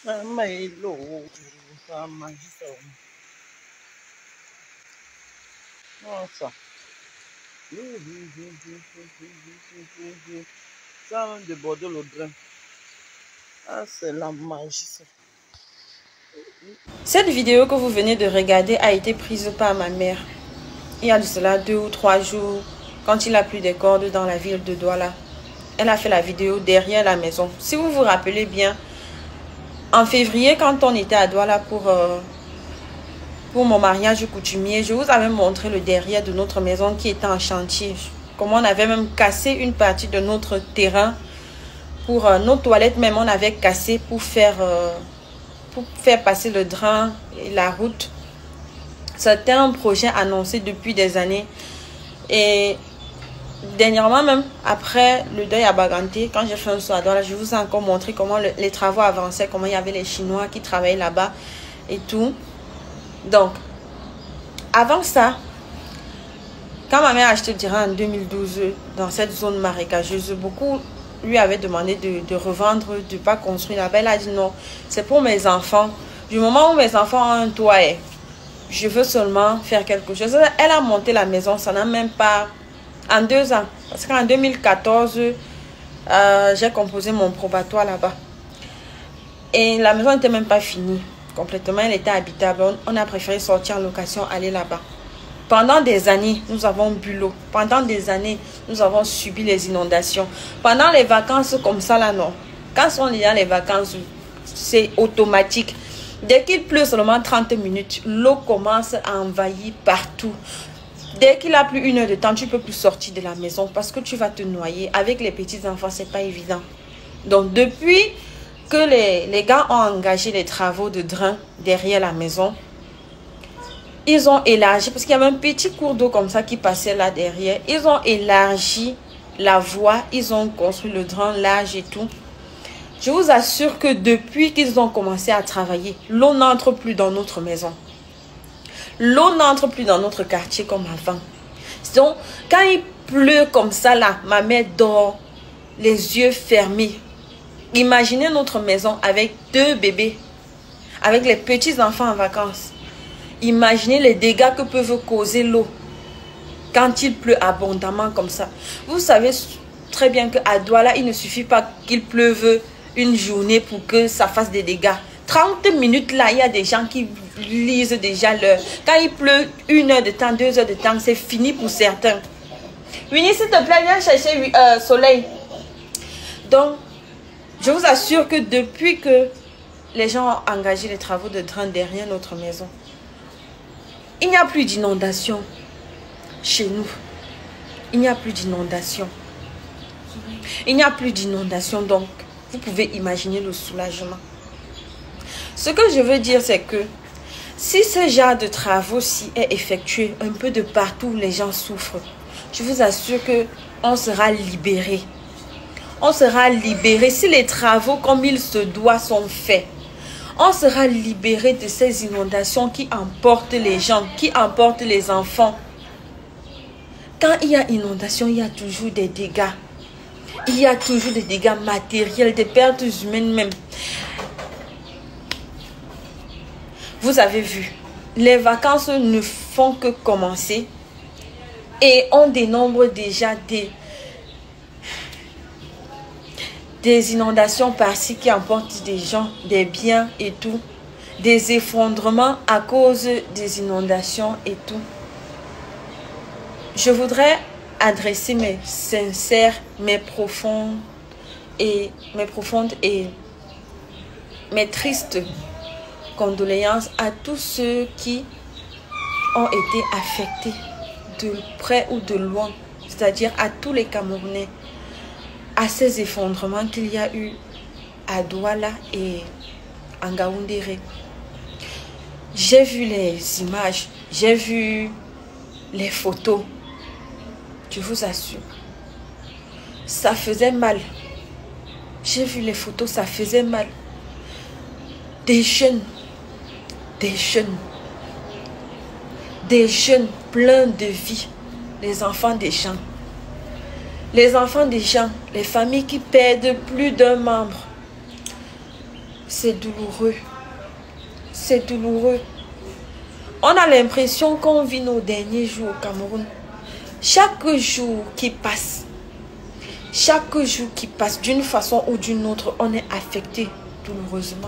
Nossa. Ça même de Bordeaux le drain. Ah, c'est la magie. Cette vidéo que vous venez de regarder a été prise par ma mère. Il y a de cela 2 ou 3 jours, quand il a plu des cordes dans la ville de Douala. Elle a fait la vidéo derrière la maison. Si vous vous rappelez bien, en février, quand on était à Douala pour mon mariage coutumier, je vous avais montré le derrière de notre maison qui était en chantier. Comment on avait même cassé une partie de notre terrain. Pour nos toilettes même, on avait cassé pour faire passer le drain et la route. C'était un projet annoncé depuis des années. Et dernièrement même, après le deuil à Baganté, quand j'ai fait un saut à Douala, je vous ai encore montré comment les travaux avançaient, comment il y avait les Chinois qui travaillaient là-bas et tout. Donc, avant ça, quand ma mère a acheté le terrain en 2012 dans cette zone marécageuse, beaucoup lui avaient demandé de revendre, de ne pas construire là-bas. Elle a dit non, c'est pour mes enfants. Du moment où mes enfants ont un toit, je veux seulement faire quelque chose. Elle a monté la maison, ça n'a même pas... En 2 ans. Parce qu'en 2014, j'ai composé mon probatoire là-bas. Et la maison n'était même pas finie. Complètement, elle était habitable. On a préféré sortir en location, aller là-bas. Pendant des années, nous avons bu l'eau. Pendant des années, nous avons subi les inondations. Pendant les vacances comme ça, là, non. Quand sont les vacances, c'est automatique. Dès qu'il pleut seulement 30 minutes, l'eau commence à envahir partout. Dès qu'il a plus 1 heure de temps, tu ne peux plus sortir de la maison parce que tu vas te noyer. Avec les petits-enfants, ce n'est pas évident. Donc, depuis que les gars ont engagé les travaux de drain derrière la maison, ils ont élargi, parce qu'il y avait un petit cours d'eau comme ça qui passait là derrière. Ils ont élargi la voie, ils ont construit le drain large et tout. Je vous assure que depuis qu'ils ont commencé à travailler, l'eau n'entre plus dans notre maison. L'eau n'entre plus dans notre quartier comme avant. Donc, quand il pleut comme ça là, ma mère dort, les yeux fermés. Imaginez notre maison avec 2 bébés, avec les petits-enfants en vacances. Imaginez les dégâts que peuvent causer l'eau quand il pleut abondamment comme ça. Vous savez très bien qu'à Douala, il ne suffit pas qu'il pleuve une journée pour que ça fasse des dégâts. 30 minutes là, il y a des gens qui lisent déjà l'heure. Quand il pleut 1 heure de temps, 2 heures de temps, c'est fini pour certains. Winnie, s'il te plaît, viens chercher Soleil. Donc, je vous assure que depuis que les gens ont engagé les travaux de drain derrière notre maison, il n'y a plus d'inondation chez nous. Il n'y a plus d'inondation. Il n'y a plus d'inondation, donc vous pouvez imaginer le soulagement. Ce que je veux dire, c'est que si ce genre de travaux-ci est effectué un peu de partout où les gens souffrent, je vous assure qu'on sera libéré. On sera libéré si les travaux comme il se doit sont faits. On sera libéré de ces inondations qui emportent les gens, qui emportent les enfants. Quand il y a inondation, il y a toujours des dégâts. Il y a toujours des dégâts matériels, des pertes humaines même. Vous avez vu, les vacances ne font que commencer et on dénombre déjà des inondations par-ci qui emportent des gens, des biens et tout. Des effondrements à cause des inondations et tout. Je voudrais adresser mes sincères, mes profondes et mes tristes condoléances à tous ceux qui ont été affectés de près ou de loin, c'est-à-dire à tous les Camerounais, à ces effondrements qu'il y a eu à Douala et en Ngaoundéré. J'ai vu les images, j'ai vu les photos. Je vous assure, ça faisait mal. J'ai vu les photos, ça faisait mal. Des jeunes pleins de vie, les enfants des gens. Les enfants des gens, les familles qui perdent plus d'un membre. C'est douloureux. C'est douloureux. On a l'impression qu'on vit nos derniers jours au Cameroun. Chaque jour qui passe, d'une façon ou d'une autre, on est affecté douloureusement.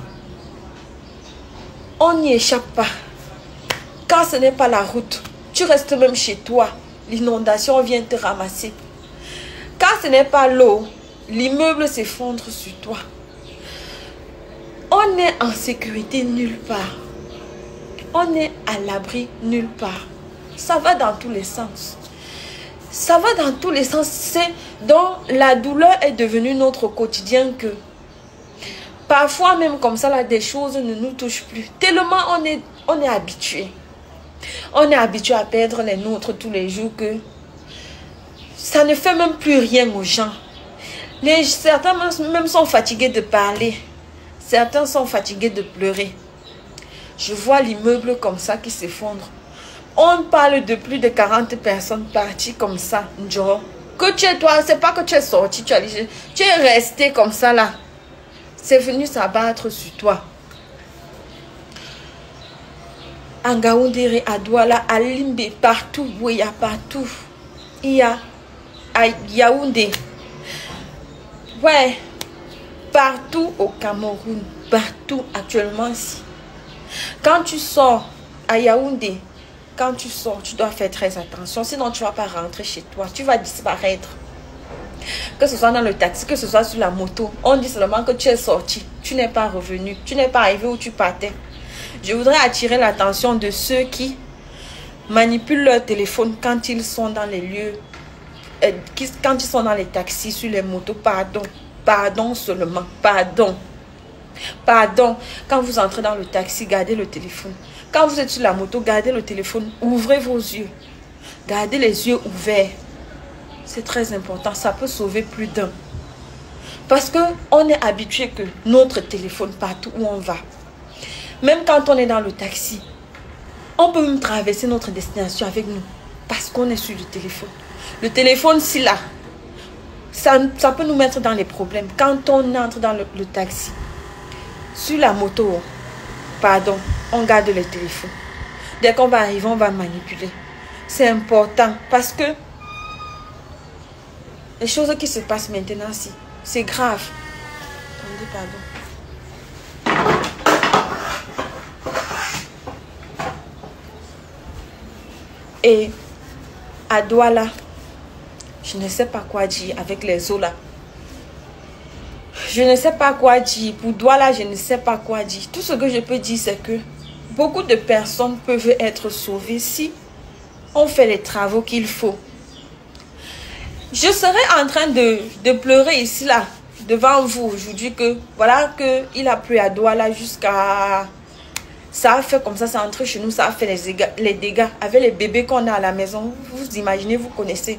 On n'y échappe pas. Quand ce n'est pas la route, tu restes même chez toi. L'inondation vient te ramasser. Quand ce n'est pas l'eau, l'immeuble s'effondre sur toi. On est en sécurité nulle part. On est à l'abri nulle part. Ça va dans tous les sens. Ça va dans tous les sens. C'est donc la douleur est devenue notre quotidien que parfois même comme ça, là, des choses ne nous touchent plus. Tellement on est habitué. On est habitué à perdre les nôtres tous les jours que ça ne fait même plus rien aux gens. Certains même sont fatigués de parler. Certains sont fatigués de pleurer. Je vois l'immeuble comme ça qui s'effondre. On parle de plus de 40 personnes parties comme ça. Genre, que tu es toi, c'est pas que tu es sorti, tu es resté comme ça là. C'est venu s'abattre sur toi. À Ngaoundéré, à Douala, à Limbe, partout, oui, il y a partout. Il y a à Yaoundé. Ouais, partout au Cameroun, partout actuellement ici. Quand tu sors à Yaoundé, quand tu sors, tu dois faire très attention. Sinon, tu ne vas pas rentrer chez toi. Tu vas disparaître. Que ce soit dans le taxi, que ce soit sur la moto. On dit seulement que tu es sorti. Tu n'es pas revenu. Tu n'es pas arrivé où tu partais. Je voudrais attirer l'attention de ceux qui manipulent leur téléphone quand ils sont dans les lieux, quand ils sont dans les taxis, sur les motos. Pardon. Pardon seulement. Pardon. Pardon. Quand vous entrez dans le taxi, gardez le téléphone. Quand vous êtes sur la moto, gardez le téléphone. Ouvrez vos yeux. Gardez les yeux ouverts. C'est très important. Ça peut sauver plus d'un. Parce qu'on est habitué que notre téléphone partout où on va. Même quand on est dans le taxi, on peut même traverser notre destination avec nous. Parce qu'on est sur le téléphone. Le téléphone, si là, ça peut nous mettre dans les problèmes. Quand on entre dans le taxi, sur la moto, pardon, on garde le téléphone. Dès qu'on va arriver, on va manipuler. C'est important parce que les choses qui se passent maintenant, c'est grave. Attendez, pardon. Et à Douala, je ne sais pas quoi dire avec les eaux là. Je ne sais pas quoi dire. Pour Douala, je ne sais pas quoi dire. Tout ce que je peux dire, c'est que beaucoup de personnes peuvent être sauvées si on fait les travaux qu'il faut. Je serais en train de pleurer ici, là, devant vous aujourd'hui que, voilà, qu'il a plu à Douala jusqu'à... Ça a fait comme ça, c'est entré chez nous, ça a fait les dégâts. Avec les bébés qu'on a à la maison, vous imaginez, vous connaissez.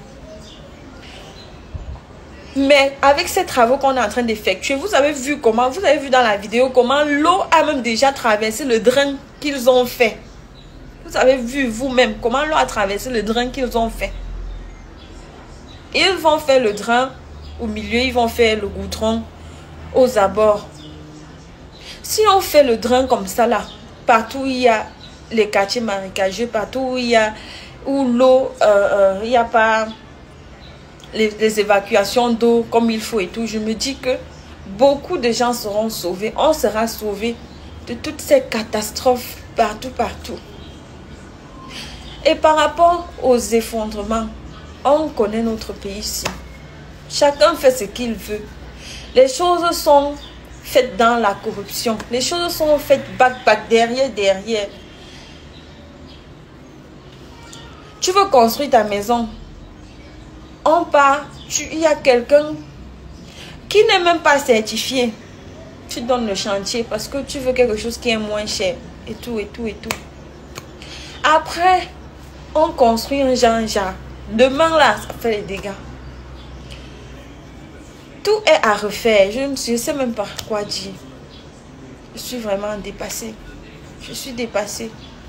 Mais avec ces travaux qu'on est en train d'effectuer, vous avez vu comment, vous avez vu dans la vidéo comment l'eau a même déjà traversé le drain qu'ils ont fait. Vous avez vu vous-même comment l'eau a traversé le drain qu'ils ont fait. Ils vont faire le drain au milieu, ils vont faire le goudron aux abords. Si on fait le drain comme ça là, partout où il y a les quartiers marécageux, partout où il y a l'eau, il n'y a pas les évacuations d'eau comme il faut et tout, je me dis que beaucoup de gens seront sauvés. On sera sauvés de toutes ces catastrophes partout. Et par rapport aux effondrements, on connaît notre pays ici. Chacun fait ce qu'il veut. Les choses sont faites dans la corruption. Les choses sont faites back, derrière. Tu veux construire ta maison. On part, il y a quelqu'un qui n'est même pas certifié. Tu donnes le chantier parce que tu veux quelque chose qui est moins cher. Et tout. Après, on construit un genre. Demain là, ça fait les dégâts. Tout est à refaire. Je ne sais même pas quoi dire. Je suis vraiment dépassée. Je suis dépassée.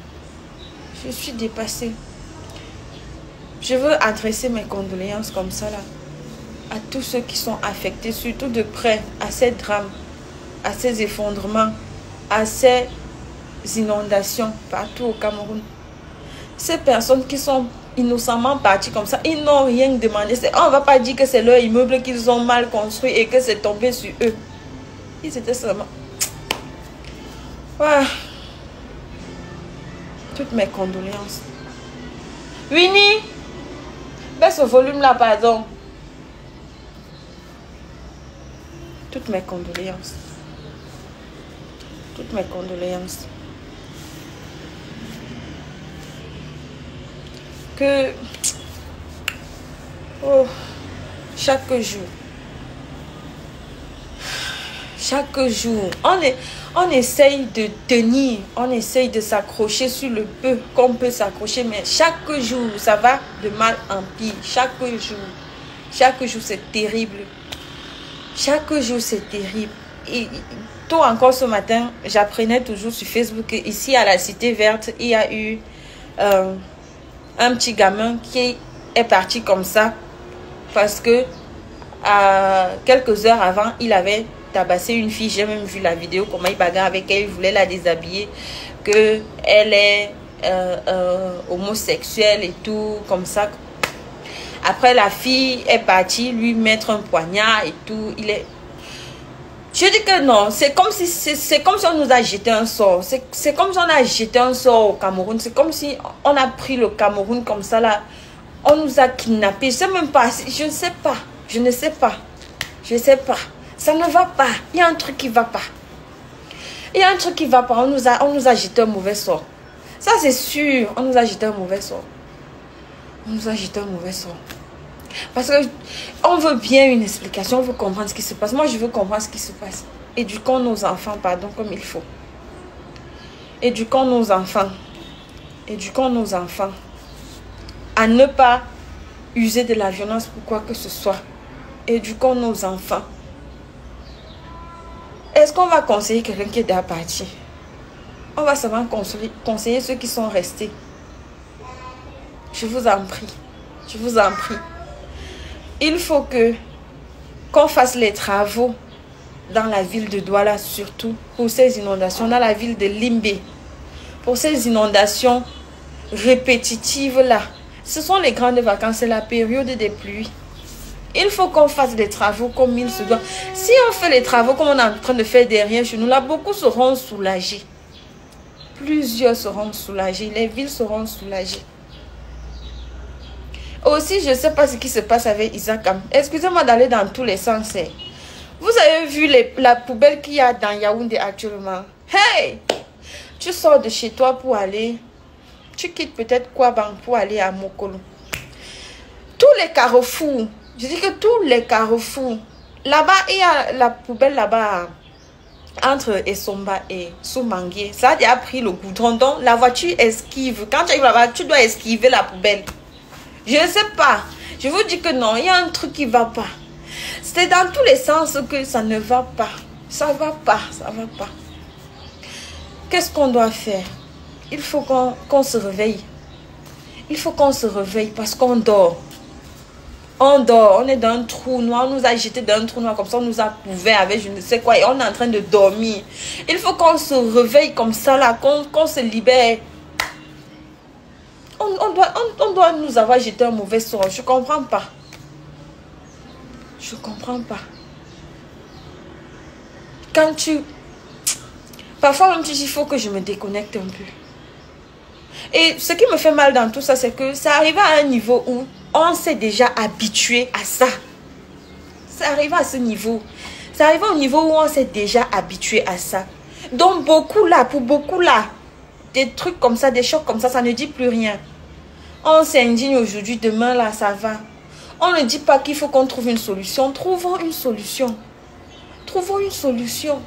Je veux adresser mes condoléances comme ça là à tous ceux qui sont affectés, surtout de près, à ces drames, à ces effondrements, à ces inondations partout au Cameroun. Ces personnes qui sont innocemment parties comme ça, ils n'ont rien demandé. On ne va pas dire que c'est leur immeuble qu'ils ont mal construit et que c'est tombé sur eux. Ils étaient seulement... Ouais. Toutes mes condoléances. Winnie, baisse ce volume là, pardon. Toutes mes condoléances. Toutes mes condoléances. Que... Oh, chaque jour, on essaye de tenir, on essaye de s'accrocher sur le peu qu'on peut s'accrocher, mais chaque jour, ça va de mal en pire. Chaque jour, c'est terrible. Chaque jour, c'est terrible. Et tôt encore ce matin, j'apprenais toujours sur Facebook qu'ici à la Cité Verte, il y a eu un petit gamin qui est parti comme ça parce que quelques heures avant, il avait tabassé une fille. J'ai même vu la vidéo, comment il bagarre avec elle, il voulait la déshabiller, que elle est homosexuelle et tout, comme ça. Après, la fille est partie lui mettre un poignard et tout. Je dis que non, c'est comme si on nous a jeté un sort. C'est comme si on a jeté un sort au Cameroun. C'est comme si on a pris le Cameroun comme ça là. On nous a kidnappés. Je sais même pas. Je ne sais pas. Je ne sais pas. Je ne sais pas. Ça ne va pas. Il y a un truc qui ne va pas. Il y a un truc qui ne va pas. On nous a jeté un mauvais sort. Ça c'est sûr. On nous a jeté un mauvais sort. On nous a jeté un mauvais sort. Parce qu'on veut bien une explication, on veut comprendre ce qui se passe. Moi, je veux comprendre ce qui se passe. Éduquons nos enfants, pardon, comme il faut. Éduquons nos enfants. Éduquons nos enfants à ne pas user de la violence pour quoi que ce soit. Éduquons nos enfants. Est-ce qu'on va conseiller quelqu'un qui est déjà parti? On va seulement conseiller ceux qui sont restés. Je vous en prie. Je vous en prie. Il faut qu'on fasse les travaux dans la ville de Douala, surtout pour ces inondations, dans la ville de Limbe, pour ces inondations répétitives là. Ce sont les grandes vacances, c'est la période des pluies. Il faut qu'on fasse des travaux comme il se doit. Si on fait les travaux comme on est en train de faire derrière chez nous, là, beaucoup seront soulagés. Plusieurs seront soulagés, les villes seront soulagées. Aussi, je ne sais pas ce qui se passe avec Isakam. Excusez-moi d'aller dans tous les sens. Vous avez vu la poubelle qu'il y a dans Yaoundé actuellement? Hey! Tu sors de chez toi pour aller... Tu quittes peut-être Kouabang pour aller à Mokolo. Tous les carrefours, je dis que tous les carrefours, là-bas, il y a la poubelle là-bas, entre Essomba et Soumangué. Ça a déjà pris le goudron. Donc, la voiture esquive. Quand tu arrives là-bas, tu dois esquiver la poubelle. Je ne sais pas. Je vous dis que non, il y a un truc qui ne va pas. C'est dans tous les sens que ça ne va pas. Ça ne va pas, ça ne va pas. Qu'est-ce qu'on doit faire? Il faut qu'on se réveille. Il faut qu'on se réveille parce qu'on dort. On dort, on est dans un trou noir, on nous a jeté dans un trou noir comme ça, on nous a couvert avec je ne sais quoi et on est en train de dormir. Il faut qu'on se réveille comme ça là, qu'on se libère. On doit nous avoir jeté un mauvais sort. Je ne comprends pas. Je ne comprends pas. Quand tu... Parfois même il faut que je me déconnecte un peu. Et ce qui me fait mal dans tout ça, c'est que ça arrive à un niveau où on s'est déjà habitué à ça. Ça arrive à ce niveau. Ça arrive au niveau où on s'est déjà habitué à ça. Donc beaucoup là, pour beaucoup là, des trucs comme ça, des chocs comme ça ne dit plus rien. On s'indigne aujourd'hui, demain là, ça va. On ne dit pas qu'il faut qu'on trouve une solution. Trouvons une solution. Trouvons une solution.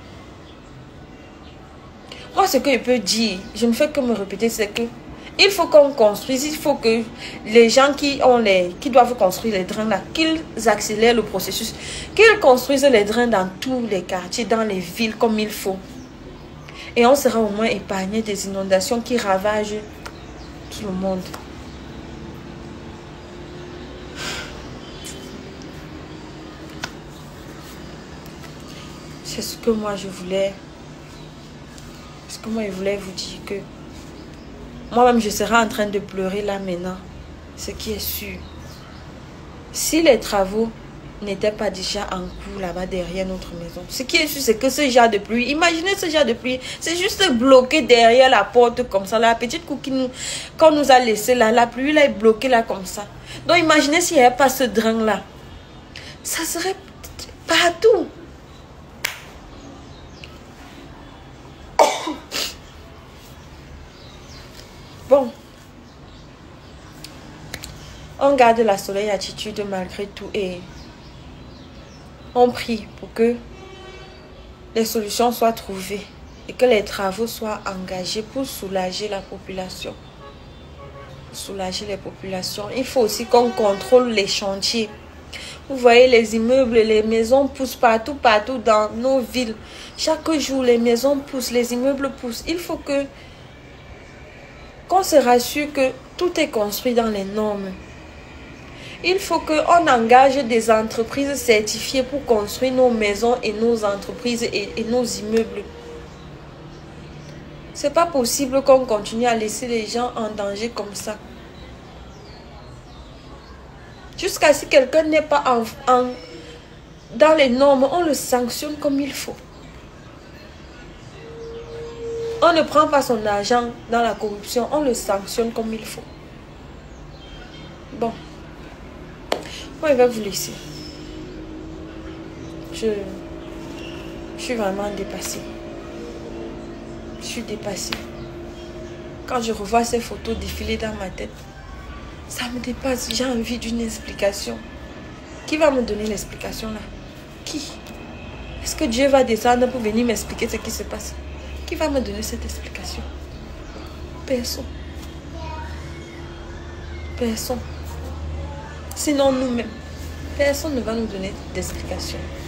Moi, ce que je peux dire, je ne fais que me répéter, c'est que il faut qu'on construise, il faut que les gens qui doivent construire les drains là, qu'ils accélèrent le processus, qu'ils construisent les drains dans tous les quartiers, dans les villes comme il faut. Et on sera au moins épargné des inondations qui ravagent tout le monde. C'est ce que moi je voulais. Ce que moi je voulais vous dire que moi-même je serais en train de pleurer là maintenant. Ce qui est sûr. Si les travaux n'étaient pas déjà en cours là-bas derrière notre maison. Ce qui est sûr, c'est que ce genre de pluie, imaginez ce genre de pluie, c'est juste bloqué derrière la porte comme ça. La petite coquille qu'on nous a laissé là, la pluie là est bloquée là comme ça. Donc imaginez s'il n'y avait pas ce drain là. Ça serait partout. Bon. On garde la soleil attitude malgré tout et on prie pour que les solutions soient trouvées et que les travaux soient engagés pour soulager la population. Soulager les populations. Il faut aussi qu'on contrôle les chantiers. Vous voyez les immeubles, les maisons poussent partout dans nos villes. Chaque jour, les maisons poussent, les immeubles poussent. Il faut qu'on se rassure que tout est construit dans les normes. Il faut qu'on engage des entreprises certifiées pour construire nos maisons et nos entreprises et nos immeubles. C'est pas possible qu'on continue à laisser les gens en danger comme ça. Jusqu'à ce que quelqu'un n'est pas dans les normes, on le sanctionne comme il faut. On ne prend pas son argent dans la corruption, on le sanctionne comme il faut. Bon. Moi, je vais vous laisser. Je suis vraiment dépassée. Je suis dépassée. Quand je revois ces photos défiler dans ma tête, ça me dépasse. J'ai envie d'une explication. Qui va me donner l'explication là? Qui? Est-ce que Dieu va descendre pour venir m'expliquer ce qui se passe? Qui va me donner cette explication? Personne. Personne. Sinon nous-mêmes. Personne ne va nous donner d'explication.